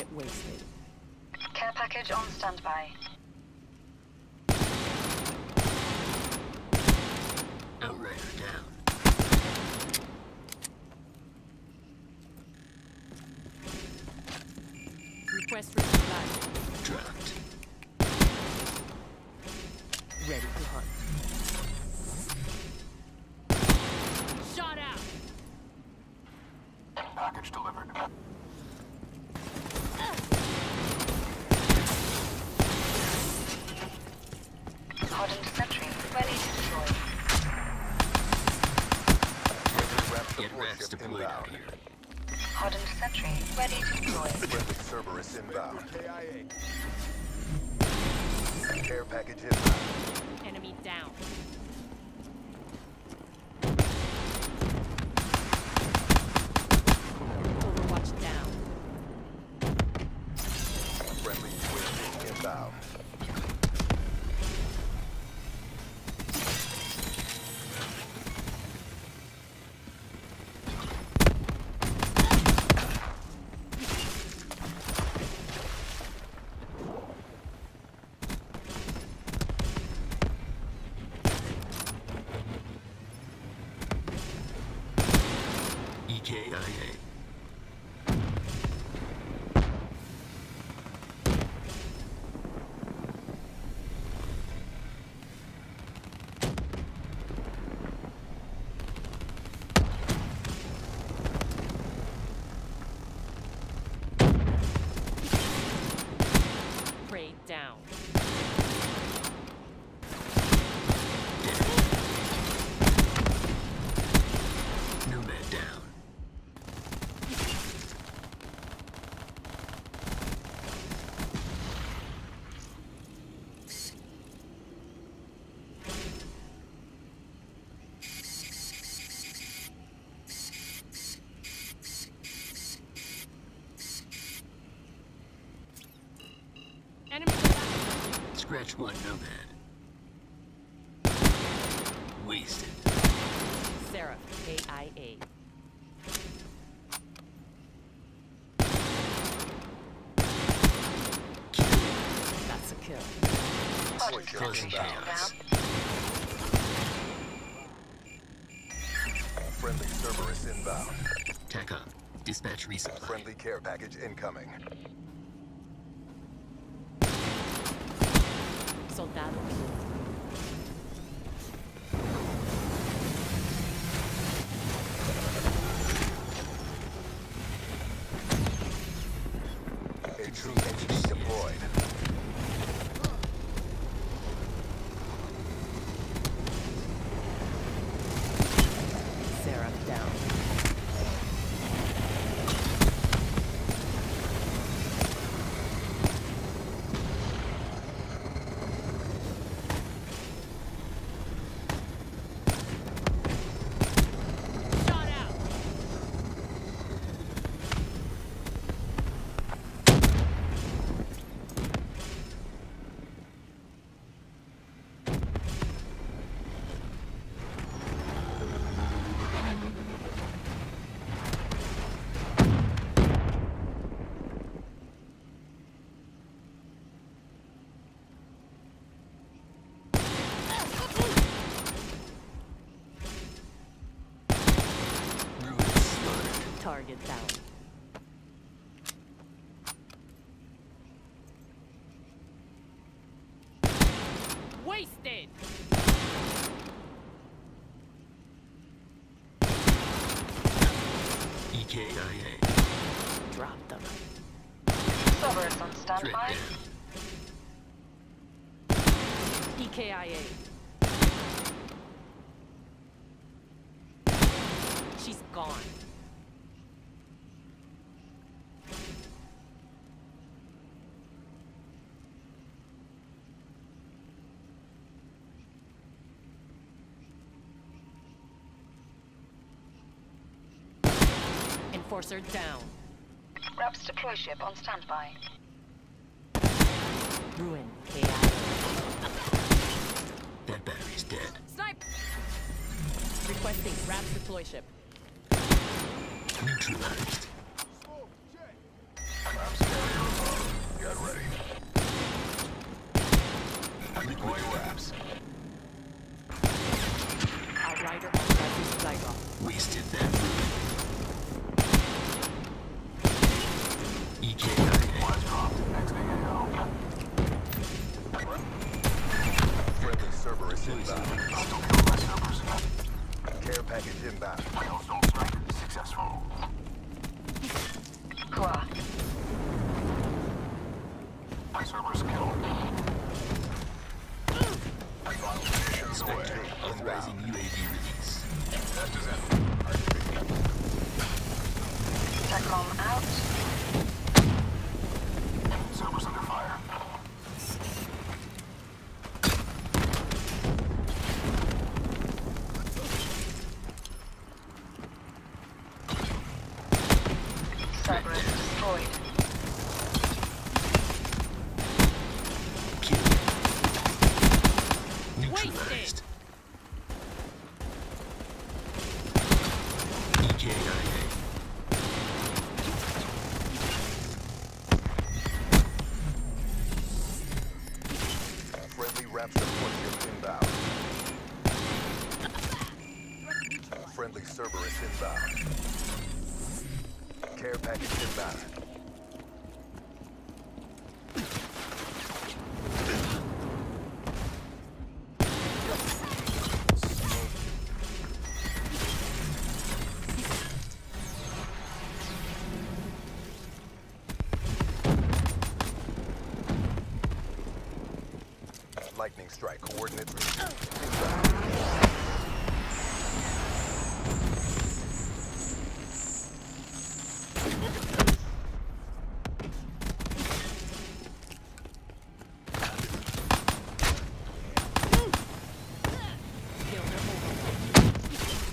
Wasted. Care package on standby. Outrider down. Request resupply. Dropped. Ready to hunt. Shot out! Package delivered. Hardened sentry ready to deploy. Get rats deployed out here. Hardened sentry ready to deploy. Friendly Cerberus inbound. Care package inbound. Enemy down. Overwatch down. Friendly UAV inbound. EKIA. Prey down. Nomad down. Enemy Scratch one, Nomad. Wasted. Sarah, KIA. That's a kill. Hardened Closing sentry chaos. Friendly Cerberus inbound. Tack up. Dispatch resupply. Friendly care package incoming. Soldado killed. HV deployed. Sarah down. Shot out. Ruin slaughtered. Target down. Wasted. EKIA. Drop them. Cerberus on Threat standby. down. EKIA. She's gone. Enforcer down. Raps deploy ship on standby. Ruin KI. That battery's dead. Snipe! Requesting RAPS deploy ship. Neutralized. I'm scared. Deploying wraps. Outrider on Bradley's Zygoff. Wasted that room. EKIA. Friendly Cerberus inbound. Care package inbound. Successful. Hua. Cerberus killed. Spectre. Authorizing UAV release. Test is in. TACOM out. Cerberus under fire. Cerberus destroyed. Kill. Neutralized. EKIA. Friendly wrap support ship inbound. Friendly Cerberus inbound. Care package inbound. Lightning strike coordinates received. Inbound. Kill their overlord.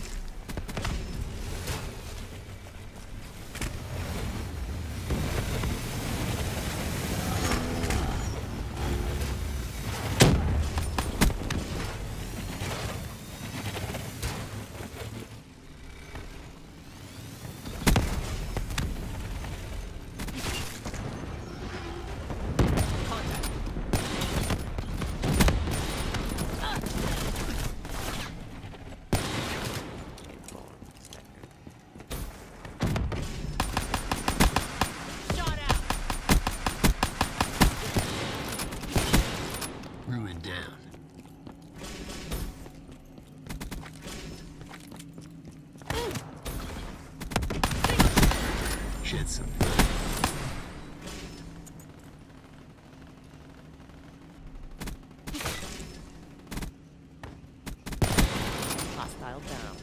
Contact. Shot out. Ruin down. Shed some blood. Hostile down.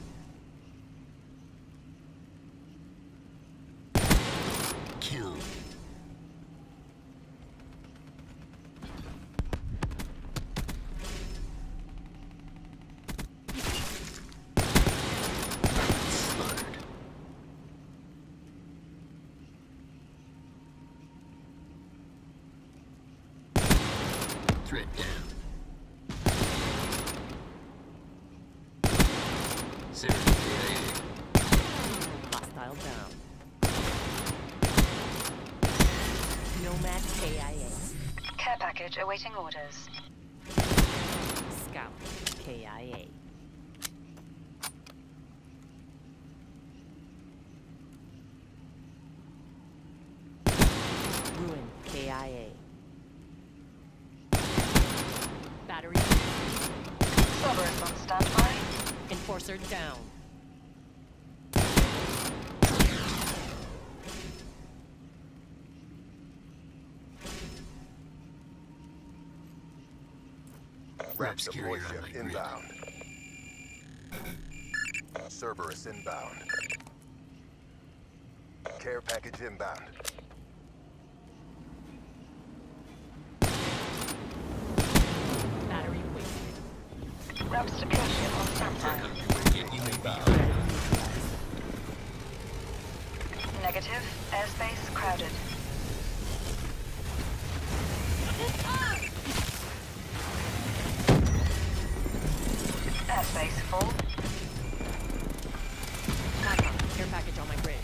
Kill. Slaughtered. Threat down. Sarah, Hostile down. Nomad KIA. Care package awaiting orders. Scout KIA. Ruin KIA. Battery. Cerberus on standby. Enforcer down. Wrap Wraps support carrier on my ship grid. inbound. Cerberus inbound. Care package inbound. Battery wasted. Wrap secure ship on standby. Get UAV. Negative. Airspace crowded. Airspace full. Care package on my grid.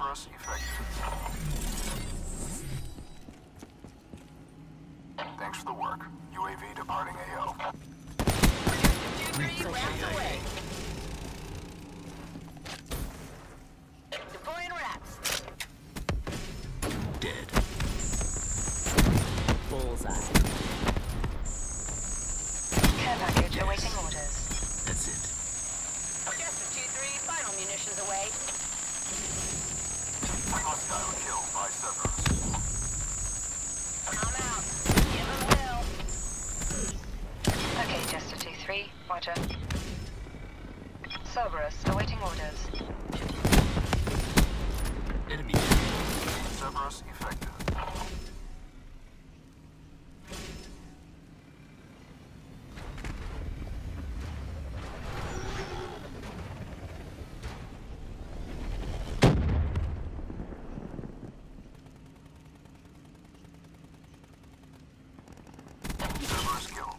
Cerberus effective. Thanks for the work. UAV departing AO. Deploying rats. Dead. Bullseye. Care package awaiting orders. That's it. Chester 2-3, final munitions away. Hostile kill by Cerberus. I'm out. Give him hell. Okay, Jester 2-3, roger. Cerberus awaiting orders. Enemy. Cerberus effective. Cerberus kill.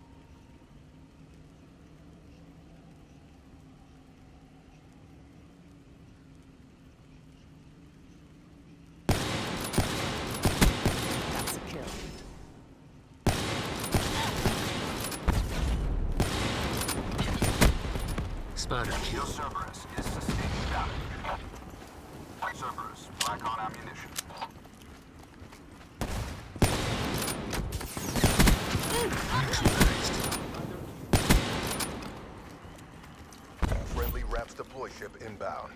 That's a kill. Spotter Your kill. Cerberus is sustaining damage. Cerberus, black on ammunition. Neutralized. Friendly RAPS deploy ship inbound.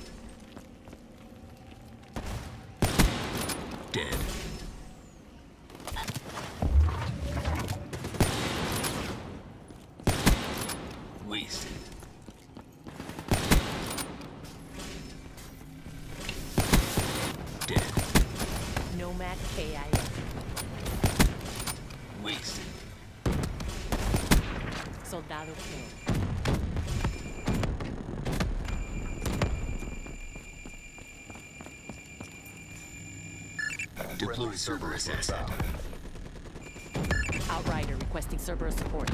Dead. Wasted. Dead. Nomad KIA. Wasted. Soldado kill. Deploy Friendly Cerberus Cerberus asset. inbound. Outrider requesting Cerberus support.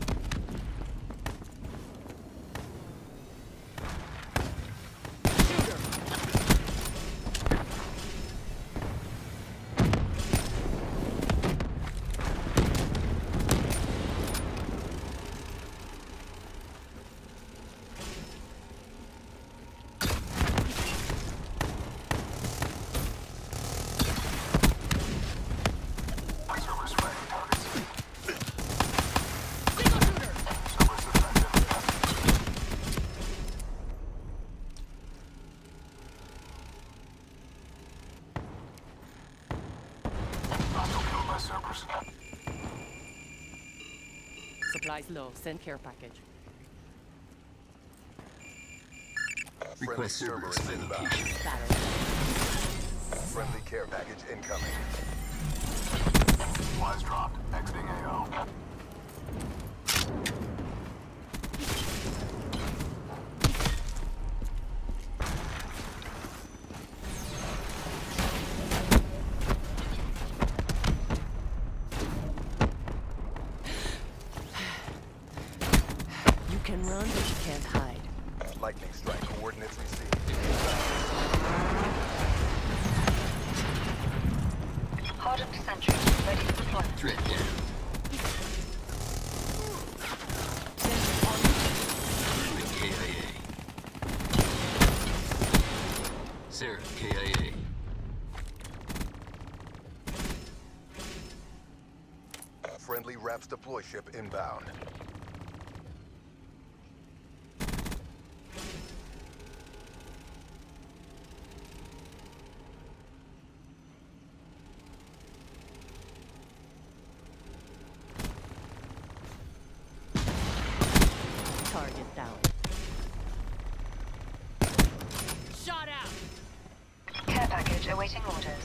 Shooter. Cerberus fighting targets. Single shooter. Cerberus effective. Hostile kill by Cerberus. Supplies low. Send care package. Friendly Request Cerberus Cerberus by inbound. location. Battle. Friendly care package incoming. Supplies dropped. Exiting AO. You can run, but you can't hide. Lightning strike coordinates received. Hardened sentry ready for deployment. Threat down. Moving KIA. Sarah, KIA. Friendly RAPS deploy ship inbound. Target down. Shot out. Care package awaiting orders.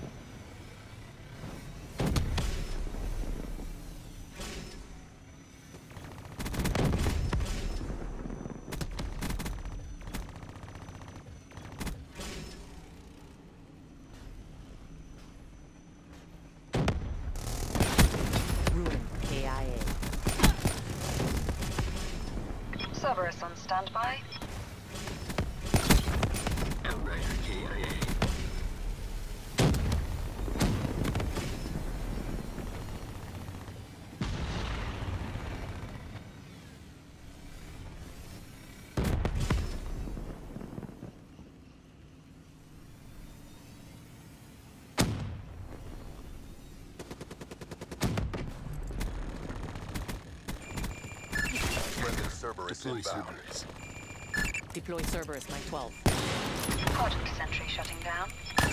Ruin KIA. Cerberus on standby. Outrider KIA. KIA. Friendly Cerberus Deploy inbound. Cerberus. Deploy Cerberus, Mike 12. Hardened sentry shutting down.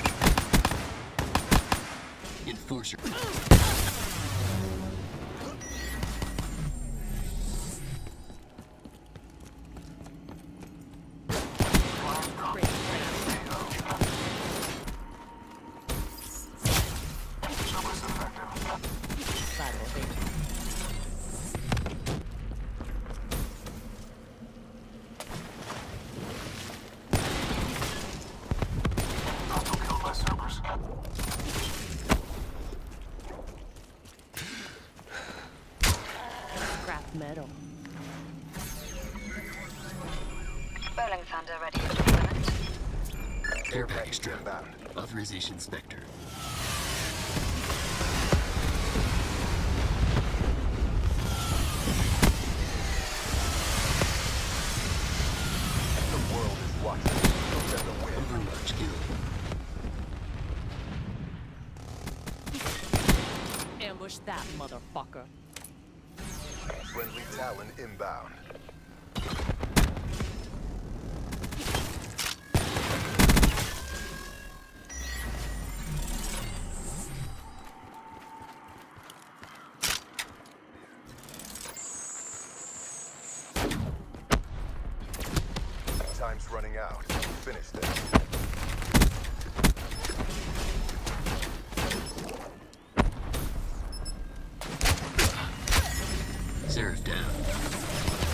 Enforcer. Great. Cerberus effective. Lateral bait. Hostile killed by Cerberus. Scrap metal. Bowling Thunder ready for deployment. Care package drop. Inbound. Authorization Spectre. The world is watching. Don't let them win. Overwatch kill. Ambush that motherfucker. Friendly Talon inbound. Time's running out. Finish this. Seraph down.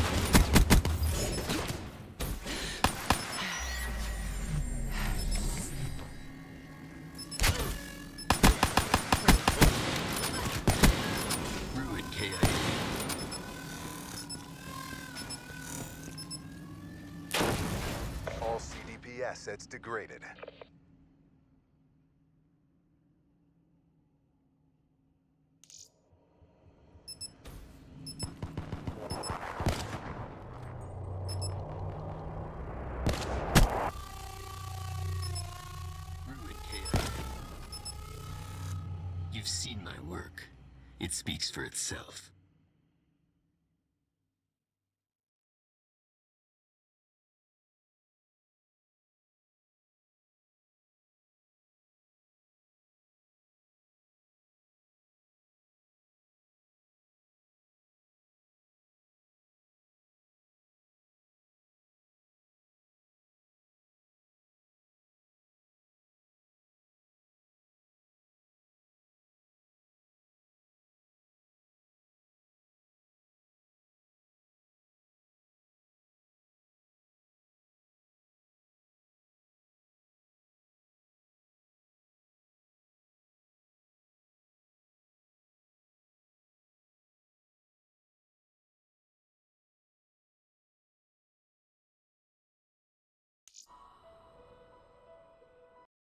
Ruin KIA. All CDP assets degraded. Ruin KIA. You've seen my work. It speaks for itself.